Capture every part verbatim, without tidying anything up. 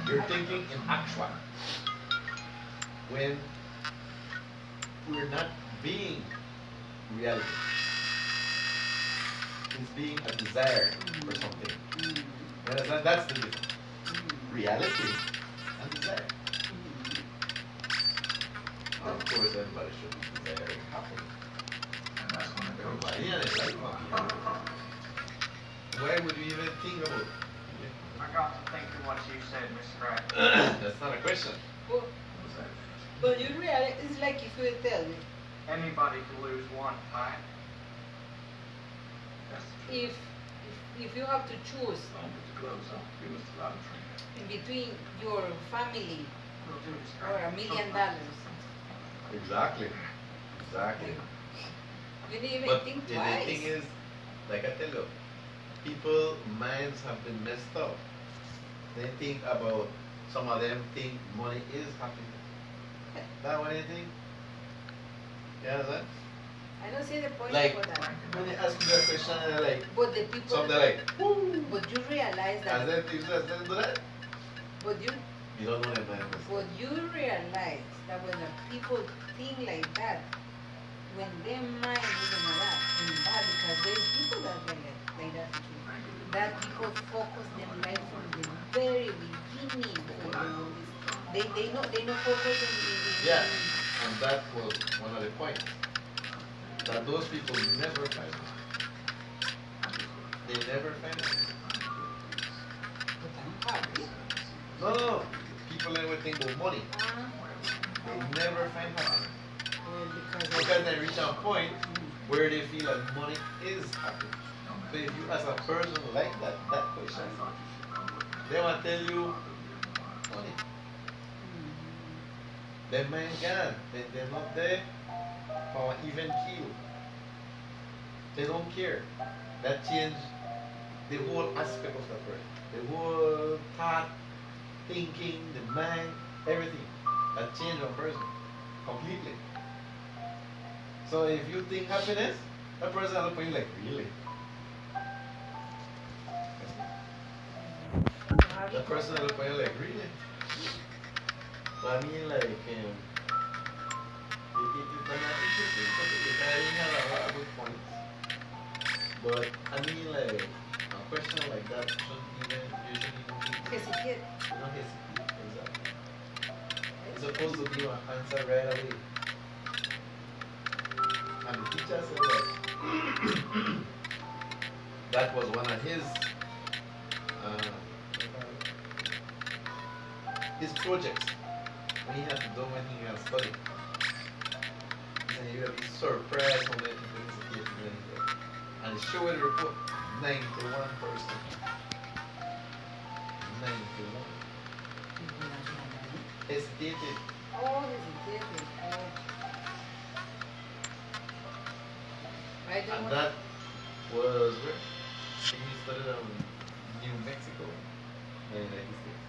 You're thinking in actual. When we're not being reality. It's being a desire for something. You understand? That's the difference. Reality and desire. Of course, everybody should be desiring happiness. Everybody and it's like why would you even think about it? I got to thinking what you said, Mister Wright. That's not a question. Well, but you really, it's like if you tell me. Anybody can lose one, right? If, if if you have to choose in between your family or a million dollars. Exactly. Exactly. You didn't even but think the, twice. the thing is, like I tell you, people minds have been messed up. They think about, some of them think money is happiness. That what they think? You understand? I don't see the point like, for that. When they ask you that question, they're like, but the people something like, woo! But you realize that. And then you just do that? But you. You don't know their mind. But you realize that when the people think like that, when their mind is in that, in that, because there's people that like that, like that too. That people focus their life from the very beginning. They they know they know focus in the yeah, and that was one of the points. That those people never find it. They never find it. But I'm happy. No, no, no. People never think of money. Uh, They never find happiness. well, because, Because they reach a point where they feel that money is happiness. So if you as a person like that, that question, they will tell you money. Their mind gone. They, they're not there for even kill. They don't care. That changed the whole aspect of the person. The whole thought, thinking, the mind, everything. That changed a person completely. So if you think happiness, that person will look at you like, really? That person will look at you like, really? But I mean, like, um, it, it, it's not interesting because I didn't have a lot of good points. But I mean, like, a question like that shouldn't even, you shouldn't even think. hesitate. You don't hesitate, exactly. It's supposed to be an answer right away. And the teacher said that that was one of his uh, his projects when he had to do when he had studied. He said you would be surprised how many people hesitated when he did. And he showed the report, ninety-one percent. ninety-one. Hesitated. Oh, hesitated. Oh. I don't And want that was where? I think he studied in New Mexico in the United States.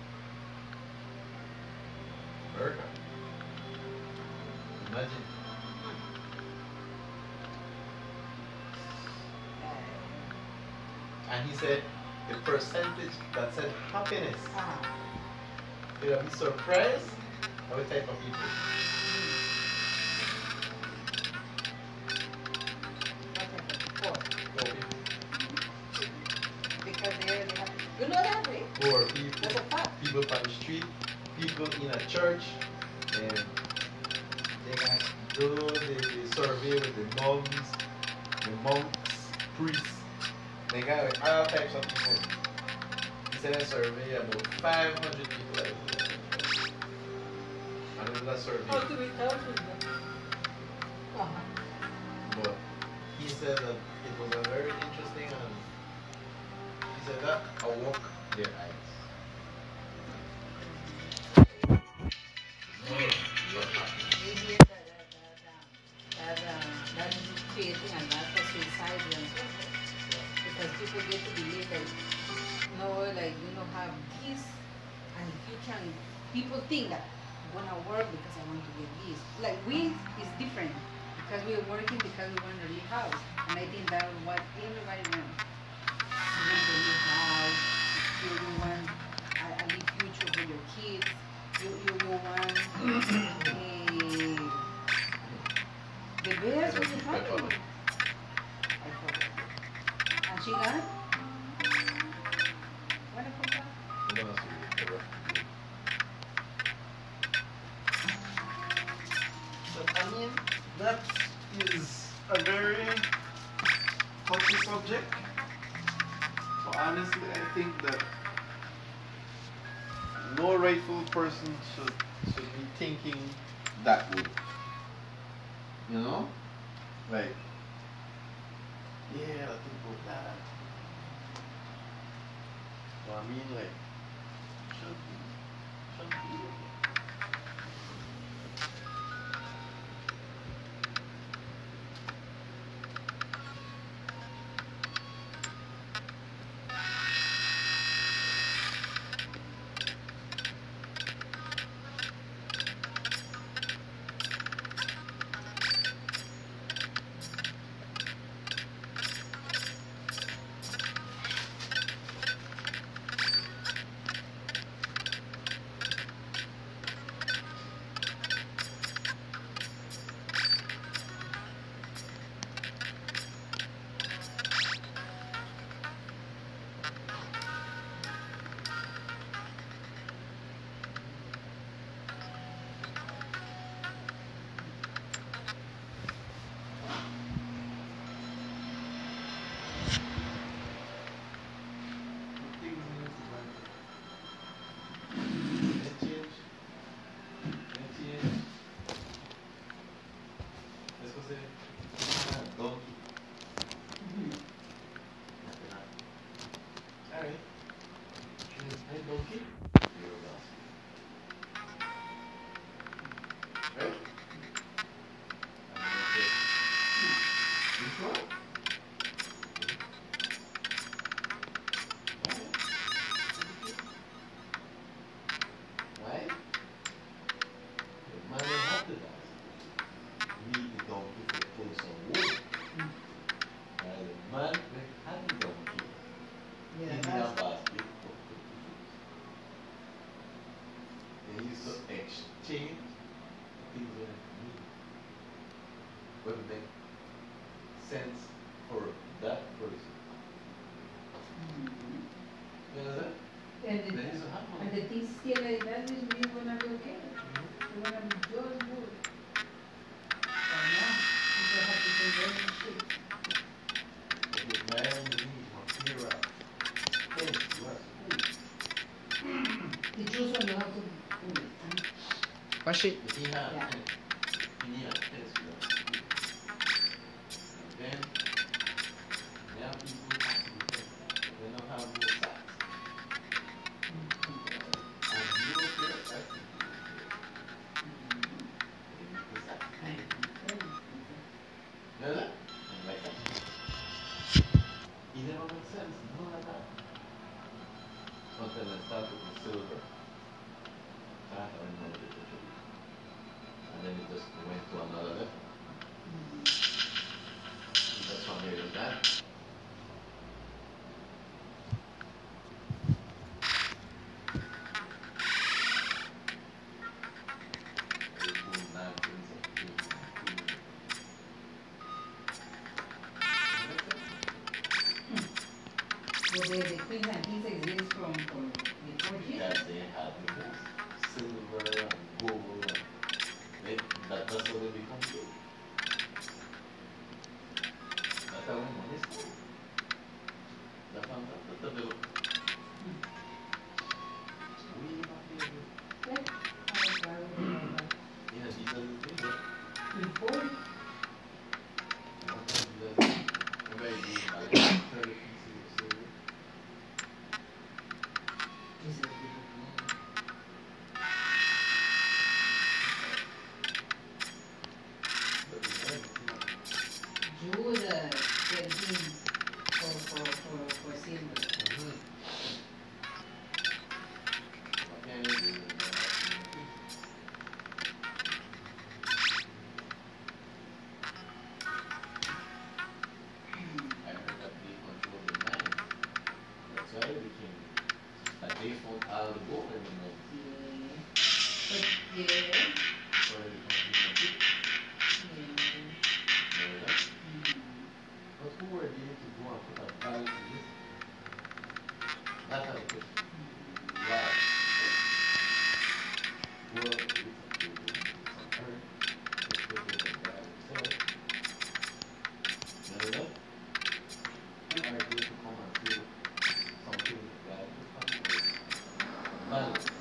America. Imagine. And he said the percentage that said happiness. uh-huh. You'll be surprised of the type of people. Poor. Poor people. Because they they have, you know that, right? Poor people. That's a fact. People on the street. People in a church. And they got do the, the survey with the nuns, the monks, priests. They got like all types of people. He said a survey about five hundred people. And it was a survey. How to be careful. Uh-huh. But he said that it was a very interesting and he said that awoke their eyes. Maybe that, that, that, that, uh, that is creating a lot of suicide and so forth. Because people get to believe that, no, like, you don't have this, and if you can, people think that I'm gonna work because I want to get this. Like, we is different because we're working because we want to leave house, and I think that's what everybody wants. You want to leave house, you want a, a new future for your kids, you, you, you want the, the bears was the family. I forgot. And she got it? What I forgot? I'm gonna see the rest. But I mean, that is a very touchy subject. So honestly, I think that no rightful person should should be thinking that way. You know, like, yeah, I think about that. So I mean, like, should be, should be. Exchange things that need would make sense for that person. You understand? And the, Then it's a hard one. and the things still like that is we gonna be okay. We gonna be just good. But now, people have to take every shit. But the man needs to clear out. Yes, you are school. The Jews only have to do it. Huh? Wash it. He had Yeah. he had test you are school. Then now people have to be test. They don't have no socks. And you don't care, right? You know that? And like that. It never makes sense, none of that. Until I started with silver. That I know the truth. And then it just went to another level. And that's why I made that. Well, the, the queens and kings exist from, from before Jesus. Because they had the most silver and gold and they, that, that's how they become good. That's how money is done. That's how that developed. We not here. Yeah. I was worried about that. Yeah, these are the things that Before, this is Judah thirteen for, for, for, for silver. I heard that they control the mind. That's why they became like they found all the gold in the mine. Yeah. But, yeah. So they continue to Yeah. yeah. Mm. But who were they to go and put a value to this? That's how it is. Why? Well, it's a good some earth. It's good with the value. So, you know, who are they to come and feel something that is value? Value.